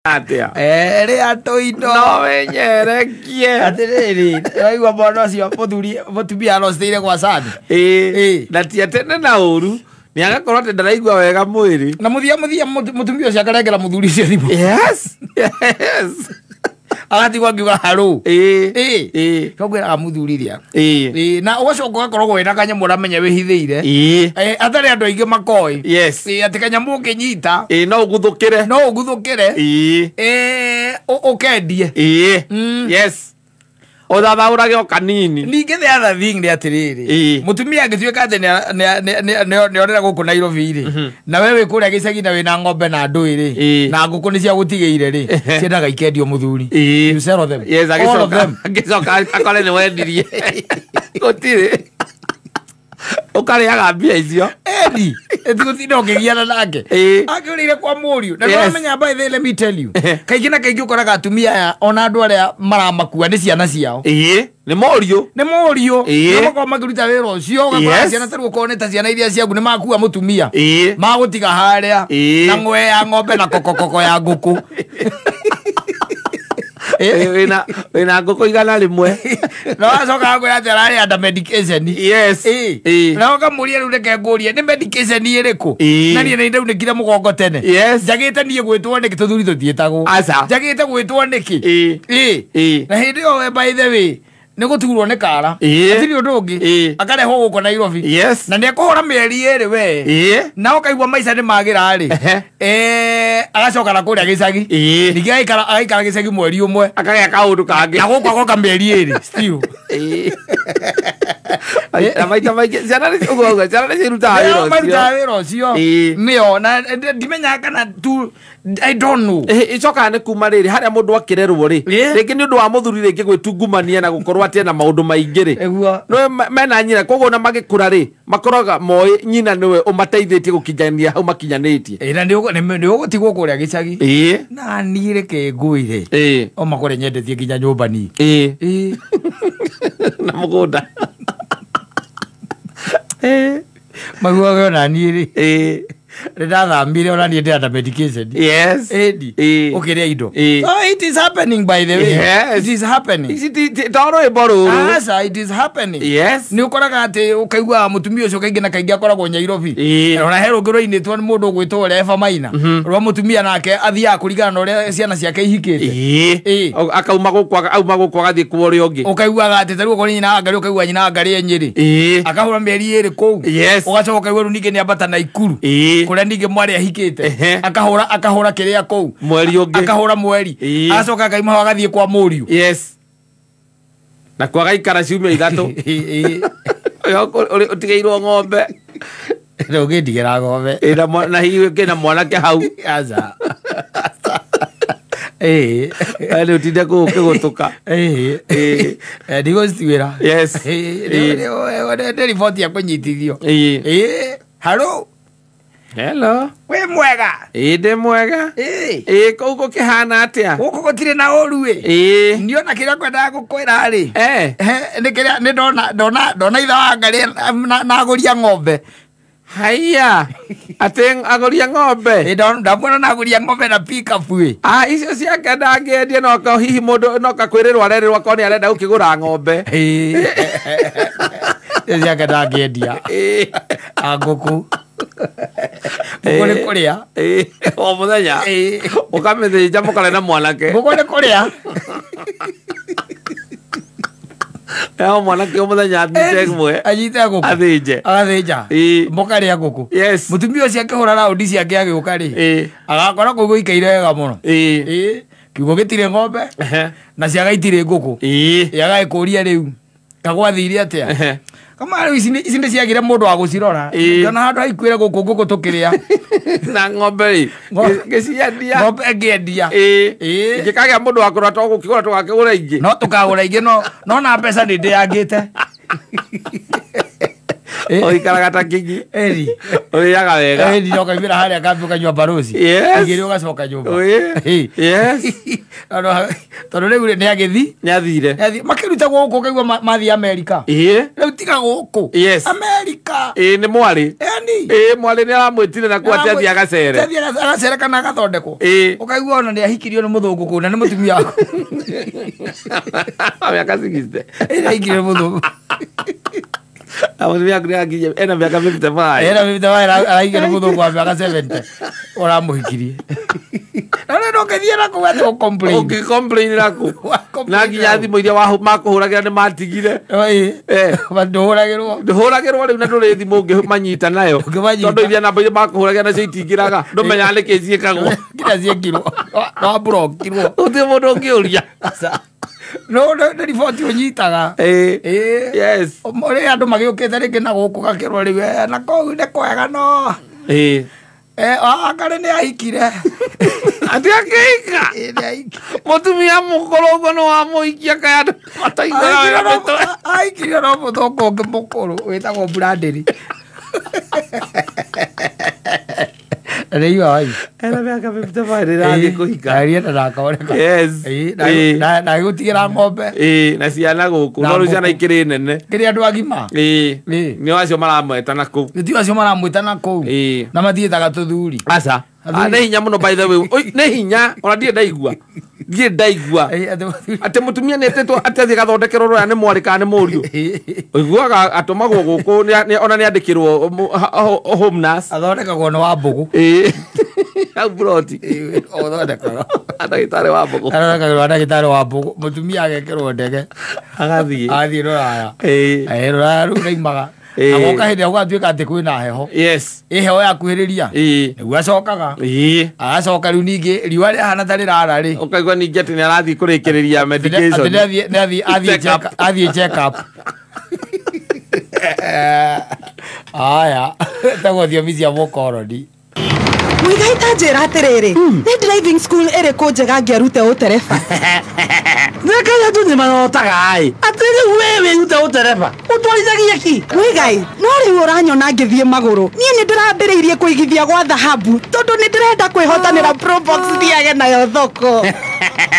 atia ri atoindo no wenyerekie atiriri aigua mwana ucio mutumia arostire kwa sadi na ti atene na uru ni agakorwo ati ndaraigua wega mwiri na muthia mutumia ucio akarengera muthuri ucio thimu yes agatigwo ngiuga haro kogwiraga muthuri ria na ugacoka ugakorwo wina kanyamu uramenya wihithiire atari andu aingi makoi ati kanyamu ukinyita no uguthukire ukendie yes othathaurage o kanini ninge the other thing ni atiriri mutumia angituika ati ni orera guku Nairobi ri na wewe kuria gicagi na wina ng'ombe na ndwiri na nguku ni cia gutigeire ri ciendaga ikendio muthuri you sell them yes agicoka akore ni wendirie gutire ukariaga mbia icio edi etigutinda ukigiana nake akirire kwa muriu na wamenya by the let me tell you kaingĩ na kaingĩ ukoraga atumia aya ona andu aria maramakua ni ciana ciao ni morio na makorwo makiruta wĩra ũcio ugakora ciana tarĩ gũkorwo nĩ ta ciana iria ciaku nĩ makua mutumia magũtiga harĩa na ng'we ya ng'ombe na kokokoko ya ngũkũ wina nguku igana rimwe no acoka ngwira ati arari under medication na ukamuria riu reke ngurie ni medication iriku na nie nĩ ndaunĩkire mũgongo tene njagĩte niĩ gwĩtwo nĩkĩ tũthuri tũtiĩtagwo njagĩte gwĩtwo nĩkĩ na hĩndĩ ĩyo we by the way nĩ gũturwo nĩ kara atiri ũndũ ũngĩ akarehwo gũkũ Nairobi na nĩ ekũhũra mĩeri ĩrĩ we na ũkaigua maica nĩ magĩra rĩ agacoka na kũrĩa gĩcagi ningĩ agaikara gĩcagi mweri ũmwe akagĩa kaũndũ kangĩ na gũkũ agoka mĩeri ĩrĩ still na maita maingĩ ciana nĩ cirutaga wĩra ũcio nĩo na ndimenyaga kana tu I don't know icokaga nĩ kuma rĩrĩ harĩa mũndũ akĩrerwo rĩ rĩngĩ nĩ ũndũ wa mũthuri rĩngĩ gwĩtungumania na gũkorwo atĩ na maũndũ maingĩ rĩ no mena nyina koguo na magĩkũra rĩ makoraga moĩ nyina nĩwe ũmateithĩtie gũkinyania hau makinyanĩtie na nĩ ũgũtigwo kũrĩa gĩcagi na niĩ reke ngwĩre o makore nyendetie nginya nyũmba ni na mũgũnda maguage ona niĩ rĩ Redathamire ona niĩ ndĩ under medication ukiria indo so it is happening by the way it is happening toro eboru asa it is happening ni ukoraga ati ukaigua mutumia ucio kaingĩ na kaingĩ akoragwo Nairobi ona hero ngĩroinĩtwo nĩ mũndũ gwĩtwo Eva Maina rwa mutumia nake athiaga kũringana na ũrĩa ciana ciake ihikĩte akauma gũkũ agathiĩ kwa ũrĩa ũngĩ ukaiguaga ati tarĩ gũkorwo nyina ngari ukaigua nyina ngari Nyĩrĩ akahũra mĩeri ĩrĩ kũu ũgacoka ukaigua rĩu ningĩ nĩ ambata Naikuru kuria ninge mwari ahikite akahura kiria kuu mweri ungi akahura mweri acoka akaima agathie kwa muriu na kwa gaikara ciumia ithatu utigeirwo ng'ombe ndigera ng'ombe na hiyo kina mwanake hau aza ale utinde kugutuka ndigo stiwira ndio report ya kunyitithio halo hello we mwega ndi mwega kũu kĩhana atĩa gũkũ gũtirĩ na ũru niona kĩrĩa kwendaga gũkwĩra rĩ nĩ ndona ithe wa ngari na agũria ng'ombe haiya atĩ agũria ng'ombe ndamuona na agũria ng'ombe na pickup icio ciake ndangĩendia no hihi mũndũ no kakwĩrĩrwo arerĩrwo akorwo nĩ arenda gũkĩgũra ng'ombe ciake ndangĩendia ngũkũ ngũkũ nĩ kũrĩa o mũthenya ũkamĩthĩnja mũkare na mwanake ngũkũ nĩ kũrĩa o mwanake o mũthenya anyite ngũkũ agathĩnja mũkarĩa ngũkũ mũtumia ũcio akĩhũra raundi ciake agĩũka rĩ agakora kũu gũikaire wega mũno kiugo gĩtirĩ ng'ombe na ciaga itirĩ ngũkũ agagĩkũria rĩu kagwathire atĩa kama ici nĩ ciagire mũndũ wa gũcirora ngĩona handũ haikwĩre gũkũ ngũkũ tũkĩrĩa na ng'ombe ngĩciendia ng'ombe ngĩendia ngĩkagĩa mũndũ wa kũrora tũgũkĩgũra tũgakĩgũra ingĩ no tũkagũra ingĩ no na mbeca nĩ ndĩyangĩte Oikaraga ta kingi. Eri. Oiyaga wega. Eri no kaimira haria kambi ukanywa barosi. Igiri ugacoka nyumba. Yes. Tondu riu ni agithi. Ni athire. Makiruta guku kaigua mathi America. Riu tiga guku. America. Ni mwari. Eni. Mwari ni aramwitire na kwa athi agacere. Athi agacere kana agathondeko. Ukaigua ona ni ahikirio ni muthungu kuna ni mutumia wako. Miaka 60. Ahikirio muthungu. Mutumia wako ni ena miaka 55. Ena 55 ahikirio muthungu wa miaka 70. Uramuhikirie. None no kethie na kuwa complain. Okay, complain nako. Na nginya thimu iria wa makuhuragira ni matigire. Banduhuragirwo. Nduhuragirwo riu na nduri thimu ngi manyita nayo. Tondu iria namba iria makuhuragira na cio itingiraga. Ndumenya ni kiciekagwo. Kira ciekirwo. No blokirwo. Uti mundu ngiuria. No report unyitaga. Yes. Ore andu magiukite ringi na guku gakirwo riu na kou ne kwega no. Akare ni ahikire. Ati akika. Mutumia mukorogo no amuikia kaya ataigora wega beto. Ahikire no muthoko ngi mukuru witagwo Bradley. Reiwa ai. Era miaka 55 rathi kuhika. Aria na kaoreka. Yes. Na gutigira ng'ombe. Na ciana guku no ru ciana ikiri nene. Kiri andu agima. Ni wacio maramweta na ku. Ni wacio maramweta na ku. Na mathietaga tuthuri. Aca. Ne hinya muno by the way. Oi ne hinya ona die ndaigua. Die ndaigua. Ate mutumia ne tetwo atethi gathondekero ro ya ne mwari ka ne muriu. Oiguaga atomagwo guku ona ne andikirwo home nurse. Athondekagwo no wa mbugu. Au broti. Othondekagwo. Ndagitari wa mbugu. Athondekagwo ndagitari wa mbugu. Mutumia agekirwo ndege. Agathie. Athie roraya. Roraya ru naimaga. Agoka hindi agwatuika ati kwina heho. Yes. Heho yakuhiriria. Niguo acokaga. Agacoka riu ningi riua rihana ta rirara ri. Ukaigua ningi ati ni arathii kurikiriria medication. Athie check up. Aya. Tagwo thiomi cia mukoroni. Muigaita njira atiriri. Ni driving school iri ku njega ngiarute utereba. Nakaga tu ni manotaga ai. Atiri wewe ute utereba. Utwarithagia ki? Muigai, no riu uranyona ngithie maguru. Nie ni ndirambiriirie kuigithia gwa dhahabu tondu ni ndirenda kwihotanira Probox thiage nayo thoko.